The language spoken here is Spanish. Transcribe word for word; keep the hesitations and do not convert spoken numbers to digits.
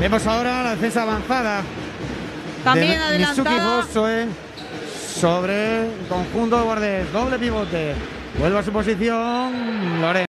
Vemos ahora la defensa avanzada. También de adelantada. Mitsuki Hosoe sobre el conjunto de Guardés. Doble pivote. Vuelve a su posición. Loren.